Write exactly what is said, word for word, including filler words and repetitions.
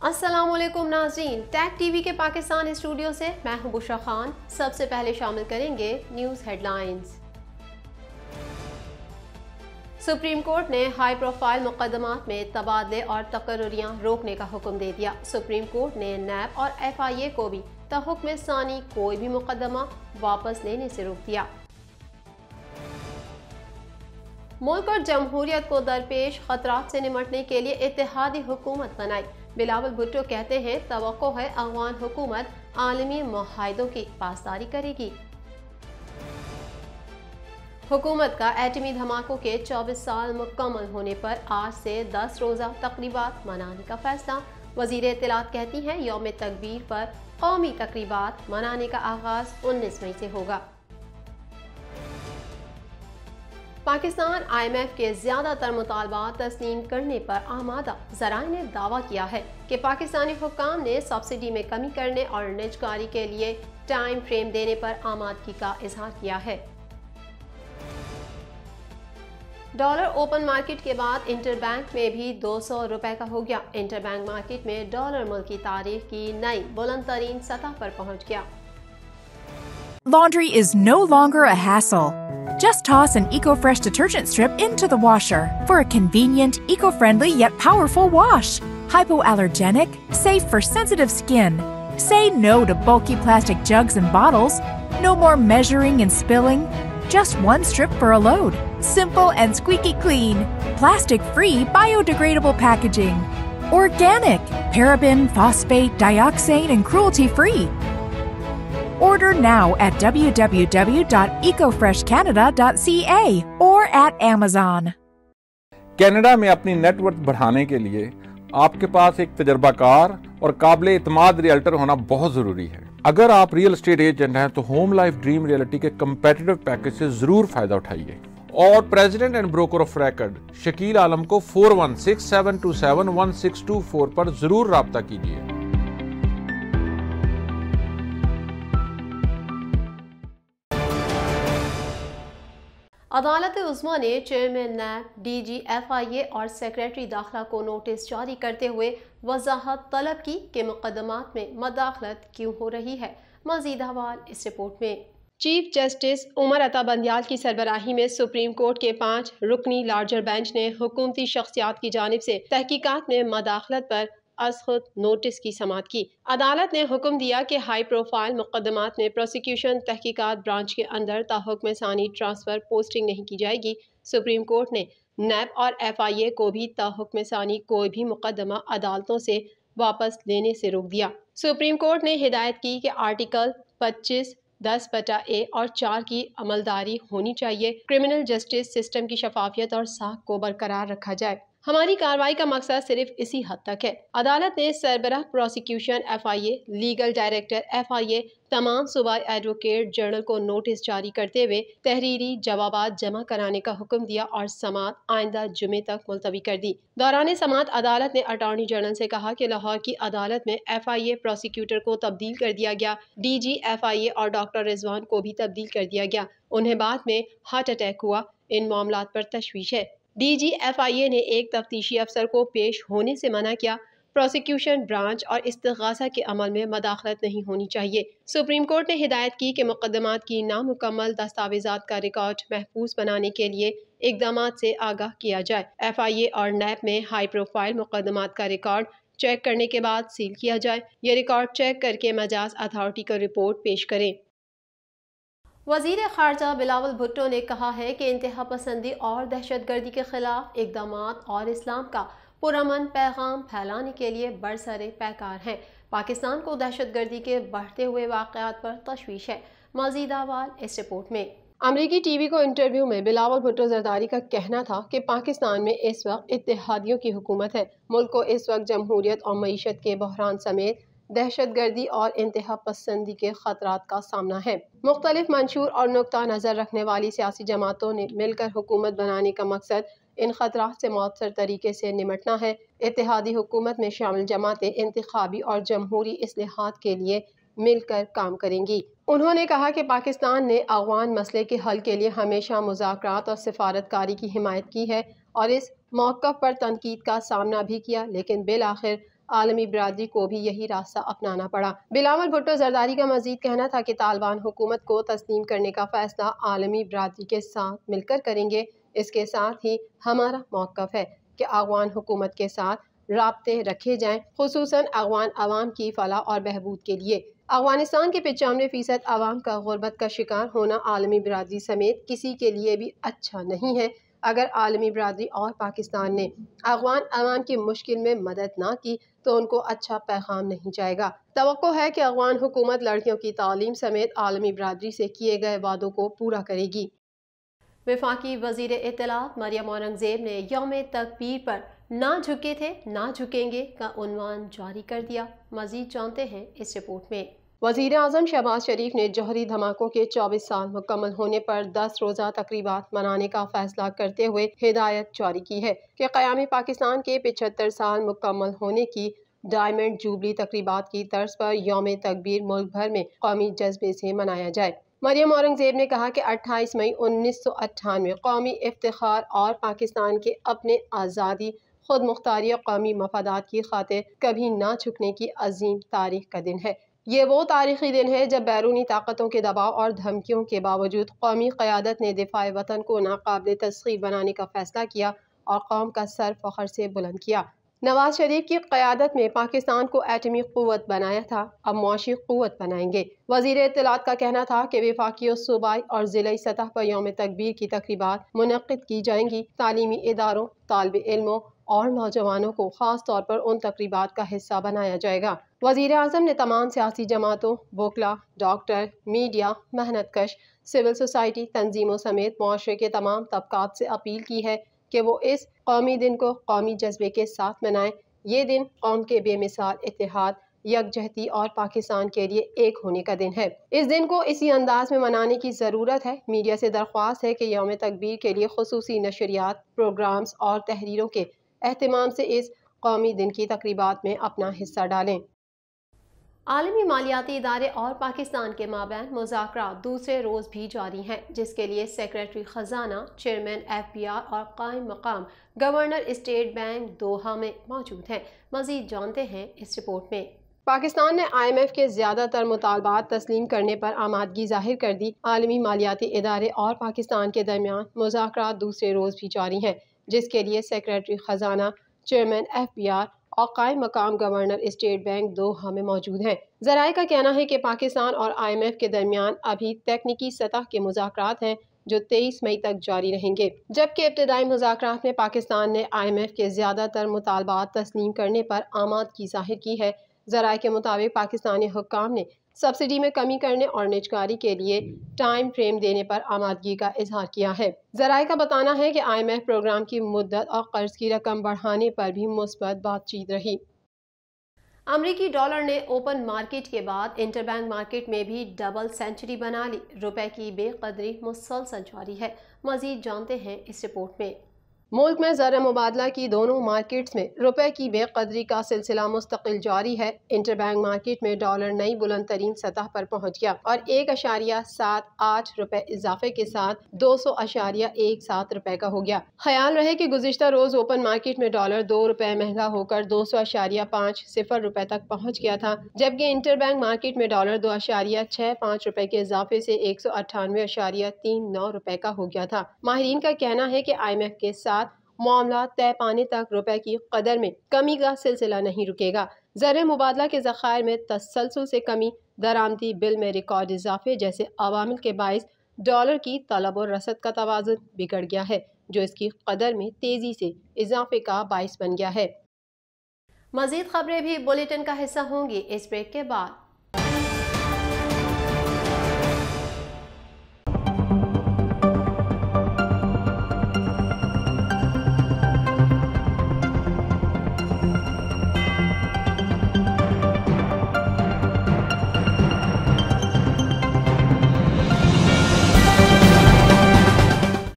अस्सलामुअलैकुम नाज़रीन, tag TV के पाकिस्तान स्टूडियो से मैं हूं बुशरा खान। सबसे पहले शामिल करेंगे न्यूज़ हेडलाइंस। सुप्रीम कोर्ट ने हाई प्रोफाइल मुकदमात में तबादले और तकर्रुरियां रोकने का हुक्म दे दिया। सुप्रीम कोर्ट ने नैब और एफ आई ए को भी तहुक्म सानी कोई भी मुकदमा वापस लेने से रोक दिया। मुल्क और जमहूरियत को दरपेश खतरात से निमटने के लिए इत्तेहादी हुकूमत बनाई। बिलावल भुट्टो कहते हैं तवक्को है अफगान हुकूमत आलमी मुआहदों की पासदारी करेगी। हुकूमत का एटमी धमाकों के चौबीस साल मुकम्मल होने पर आज से दस रोज़ा तकरीबात मनाने का फैसला। वज़ीर इत्तलात कहती हैं यौम तकबीर पर कौमी तकरीबात मनाने का आगाज़ उन्नीस मई से होगा। पाकिस्तान आई एम एफ के ज़्यादातर मुतालबात तस्लीम करने पर आमादा। ज़राए ने दावा किया है कि पाकिस्तानी हुक्काम ने सब्सिडी में कमी करने और निजकारी के लिए टाइम फ्रेम देने पर आमादगी का इजहार किया है। डॉलर ओपन मार्केट के बाद इंटरबैंक में भी दो सौ रुपए का हो गया। इंटरबैंक मार्केट में डॉलर मुल्क की तारीख की नई बुलंद तरीन सतह पर पहुंच गया। Laundry is no longer a hassle. Just toss an EcoFresh detergent strip into the washer for a convenient, eco-friendly yet powerful wash. Hypoallergenic, safe for sensitive skin. Say no to bulky plastic jugs and bottles. No more measuring and spilling. Just one strip for a load. Simple and squeaky clean. Plastic-free, biodegradable packaging. Organic, paraben, phosphate, dioxane, and cruelty-free. Order now at w w w dot eco fresh canada dot c a or at Amazon. Canada में अपनी net worth बढ़ाने के लिए आपके पास एक तजर्बाकार और काबिल इत्माद realtor होना बहुत जरूरी है। अगर आप रियल एस्टेट एजेंट हैं तो होम लाइफ ड्रीम रियलिटी के कंपेटिटिव पैकेज से जरूर फायदा उठाइए और president and broker of record Shakeel Alam को four one six seven two seven one six two four पर जरूर राब्ता कीजिए। अदालत उज़्मा ने chairman NAB, D G F I A और सेक्रेटरी दाखिला को नोटिस जारी करते हुए वजाहत तलब की कि मुकदमात में मदाखलत क्यों हो रही है। मज़ीद हवाल इस रिपोर्ट में। चीफ जस्टिस उमर अता बंदियाल की सरबराही में सुप्रीम कोर्ट के पांच रुकनी लार्जर बेंच ने हुकूमती शख्सियात की जानिब से तहकीकात में मदाखलत पर अज खुद नोटिस की समाअत की। अदालत ने हुक्म दिया कि हाई प्रोफाइल मुकदमात में प्रोसिक्यूशन तहकीकात ब्रांच के अंदर ताहुक्म सानी ट्रांसफर पोस्टिंग नहीं की जाएगी। सुप्रीम कोर्ट ने नैब और एफ आई ए को भी ताहुक्म सानी कोई भी मुकदमा अदालतों से वापस लेने से रोक दिया। सुप्रीम कोर्ट ने हिदायत की कि आर्टिकल पच्चीस दस बटा ए और चार की अमलदारी होनी चाहिए। क्रिमिनल जस्टिस सिस्टम की शफाफियत और साख को बरकरार रखा जाए। हमारी कार्रवाई का मकसद सिर्फ इसी हद तक है। अदालत ने सरबराह prosecution F I A, legal director F I A, तमाम सूबाई एडवोकेट जनरल को नोटिस जारी करते हुए तहरीरी जवाबात जमा कराने का हुक्म दिया और समाअत आइंदा जुमे तक मुलतवी कर दी। दौरान समाअत अदालत ने अटॉर्नी जनरल से कहा कि लाहौर की अदालत में एफ आई ए प्रोसिक्यूटर को तब्दील कर दिया गया। D G F I A और डॉक्टर रिजवान को भी तब्दील कर दिया गया। उन्हें बाद में हार्ट अटैक हुआ। इन मामलात पर तशवीश है। डी जी एफ आई ए ने एक तफ्तीशी अफसर को पेश होने से मना किया। प्रोसिक्यूशन ब्रांच और इस्तिगासा के अमल में मदाखलत नहीं होनी चाहिए। सुप्रीम कोर्ट ने हिदायत की कि मुकदमात की नामुकम्मल दस्तावेजात का रिकॉर्ड महफूज बनाने के लिए इकदाम से आगाह किया जाए। एफ आई ए और नैब में हाई प्रोफाइल मुकदमात का रिकॉर्ड चेक करने के बाद सील किया जाए। ये रिकॉर्ड चेक करके मजाज अथॉरिटी को रिपोर्ट पेश करें। वज़ीर ख़ारजा बिलावल भुट्टो ने कहा है कि इंतहा पसंदी और दहशत गर्दी के खिलाफ इक़दाम और इस्लाम का पुरअमन पैगाम फैलाने के लिए बरसरे पैकार हैं। पाकिस्तान को दहशत गर्दी के बढ़ते हुए वाक़यात पर तशवीश है। मज़ीद अहवाल इस रिपोर्ट में। अमरीकी टीवी को इंटरव्यू में बिलावल भुट्टो जरदारी का कहना था कि पाकिस्तान में इस वक्त इत्तेहादियों की हुकूमत है। मुल्क को इस वक्त जमहूरियत और मईशत के बहरान समेत दहशत गर्दी और इंतहा पसंदी के खतरात का सामना है। मुख्तलिफ मंशूर और नुक्ता नज़र रखने वाली सियासी जमातों ने मिलकर हुकूमत बनाने का मकसद इन खतरात से मौसर तरीके से निमटना है। इत्तेहादी हुकूमत में शामिल जमातें इंतखाबी और जमहूरी इस्लाहात के लिए मिलकर काम करेंगी। उन्होंने कहा कि पाकिस्तान ने अफगान मसले के हल के लिए हमेशा मुज़ाकरात और सिफारतकारी की हिमायत की है और इस मौक़िफ़ पर तनकीद का सामना भी किया, लेकिन बिल आखिर आलमी बिरादरी को भी यही रास्ता अपनाना पड़ा। बिलावल भुट्टो जरदारी का मजीद कहना था कि तालिबान हुकूमत को तस्लीम करने का फैसला आलमी बिरादरी के साथ मिलकर करेंगे। इसके साथ ही हमारा मौक़िफ़ है कि अफ़गान हुकूमत के साथ राब्ते रखे जाएं, खुसूसन अफ़गान अवाम की फलाह और बहबूद के लिए। अफ़गानिस्तान के पचानवे फीसद अवाम का गुर्बत का शिकार होना आलमी बिरादरी समेत किसी के लिए भी अच्छा नहीं है। अगर आलमी बिरादरी और पाकिस्तान ने अफ़गान अवाम की मुश्किल में मदद ना की तो उनको अच्छा पैगाम नहीं जाएगा। तवक्को है कि अफ़गान हुकूमत लड़कियों की तालीम समेत आलमी बिरादरी से किए गए वादों को पूरा करेगी। वफाकी वज़ीर इत्तलात मरियम औरंगज़ेब ने यौम तकबीर पर ना झुके थे ना झुकेंगे का उन्वान जारी कर दिया। मज़ीद जानते हैं इस रिपोर्ट में। वज़ीर आज़म शहबाज शरीफ ने जौहरी धमाकों के चौबीस साल मुकम्मल होने पर दस रोज़ा तकरीबात मनाने का फैसला करते हुए हिदायत जारी की है कि क़यामी पाकिस्तान के पचहत्तर साल मुकम्मल होने की डायमंड जुबली तकरीबात की तर्ज पर यौम तकबीर मुल्क भर में कौमी जज्बे से मनाया जाए। मरियम औरंगज़ेब ने कहा कि अट्ठाईस मई उन्नीस सौ अट्ठानवे कौमी इफ्तिखार और पाकिस्तान के अपने आज़ादी खुद मुख्तारी और कौमी मफादात की खातिर कभी ना झुकने की अजीम तारीख का दिन है। ये वो तारीखी दिन है जब बैरूनी ताकतों के दबाव और धमकियों के बावजूद कौमी क़यादत ने दिफाए वतन को नाकाबिल तस्खीर बनाने का फैसला किया और कौम का सर फ़ख्र से बुलंद किया। नवाज शरीफ की क़यादत में पाकिस्तान को एटमी क़ुव्वत बनाया था, अब मुआशी क़ुव्वत बनाएंगे। वज़ीर इत्तलात का कहना था कि वफाकी और सूबाई और ज़िलाई सतह पर यौम तकबीर की तकरीबात मुनक़्क़िद की जाएंगी। तालीमी इदारों, तालिब इल्मों और नौजवानों को ख़ास तौर पर उन तकरीबात का हिस्सा बनाया जाएगा। वज़ीर आज़म ने तमाम सियासी जमातों, वकला, डॉक्टर, मीडिया, मेहनत कश, सिविल सोसाइटी तंजीमों समेत मुआशरे के तमाम तबक़ात से अपील की है कि वो इस कौमी दिन को कौमी जज्बे के साथ मनाएं। ये दिन कौम के बेमिसाल इत्तेहाद, यकजहती और पाकिस्तान के लिए एक होने का दिन है। इस दिन को इसी अंदाज में मनाने की ज़रूरत है। मीडिया से दरख्वास्त है कि यौम तकबीर के लिए खुसूसी नशरियात, प्रोग्राम्स और तहरीरों के एहतमाम से इस कौमी दिन की तकरीबात में अपना हिस्सा डालें। आलमी मालियाती इदारे और पाकिस्तान के माबैन मुज़ाकरात दूसरे रोज़ भी जारी हैं, जिसके लिए सेक्रेटरी ख़जाना, चेयरमैन एफ बी आर और कायम मकाम गवर्नर स्टेट बैंक दोहा में मौजूद हैं। मज़ीद जानते हैं इस रिपोर्ट में। पाकिस्तान ने आई एम एफ के ज़्यादातर मुतालबात तस्लीम करने पर आमादगी जाहिर कर दी। आलमी मालियाती इदारे और पाकिस्तान के दरमियान मुज़ाकरात दूसरे रोज़ भी जारी हैं, जिसके लिए सेक्रेटरी ख़जाना, चेयरमैन एफ बी आर और कायम मकाम गवर्नर स्टेट बैंक दोहा में मौजूद हैं। ज़राए का कहना है कि पाकिस्तान और आई एम एफ के दरमियान अभी तकनीकी सतह के मुज़ाकरात हैं जो तेईस मई तक जारी रहेंगे, जबकि इब्तदाई मुज़ाकरात में पाकिस्तान ने आई एम एफ के ज़्यादातर मुतालबात तस्लीम करने पर आमादगी जाहिर की है। ज़राए के मुताबिक पाकिस्तानी हुक्काम ने सब्सिडी में कमी करने और निजकारी के लिए टाइम फ्रेम देने पर आमादगी का इजहार किया है। ज़राए का बताना है कि आई एम एफ प्रोग्राम की मुद्दत और कर्ज की रकम बढ़ाने पर भी मुस्बत बातचीत रही। अमरीकी डॉलर ने ओपन मार्केट के बाद इंटरबैंक मार्केट में भी डबल सेंचुरी बना ली। रुपए की बेकदरी मुसलसल जारी है। मजीद जानते हैं इस रिपोर्ट में। मुल्क में ज़र मुबादला की दोनों मार्केट्स में रुपए की बेकदरी का सिलसिला मुस्तकिल जारी है। इंटरबैंक मार्केट में डॉलर नई बुलंद तरीन सतह पर पहुंच गया और एक अशारिया सात आठ रुपए इजाफे के साथ दो सौ अशारिया एक सात रुपए का हो गया। ख्याल रहे कि गुज़िश्ता रोज ओपन मार्केट में डॉलर दो रुपए महंगा होकर दो सौ अशारिया पाँच सिफर रुपए तक पहुँच गया था, जबकि इंटरबैंक मार्केट में डॉलर दो अशारिया छः पाँच रुपए के इजाफे से एक सौ अट्ठानवे अशारिया तीन नौ रुपए का हो गया था। माहिरीन का कहना है कि आई एम एफ के साथ मामला तय पाने तक रुपए की कदर में कमी का सिलसिला नहीं रुकेगा। ज़र मुबादला के ज़खायर में तसलसल से कमी, दरामदी बिल में रिकॉर्ड इजाफे जैसे अवामिल के बाइस डॉलर की तलब और रसद का तवाज़ुन बिगड़ गया है, जो इसकी कदर में तेज़ी से इजाफे का बाइस बन गया है। मज़ीद खबरें भी बुलेटिन का हिस्सा होंगी इस ब्रेक के बाद।